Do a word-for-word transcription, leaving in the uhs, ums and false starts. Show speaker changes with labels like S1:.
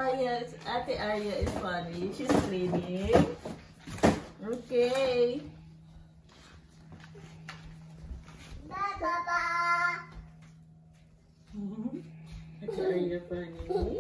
S1: yes, Ate Arya is funny. She's cleaning. Okay. Ate Arya funny.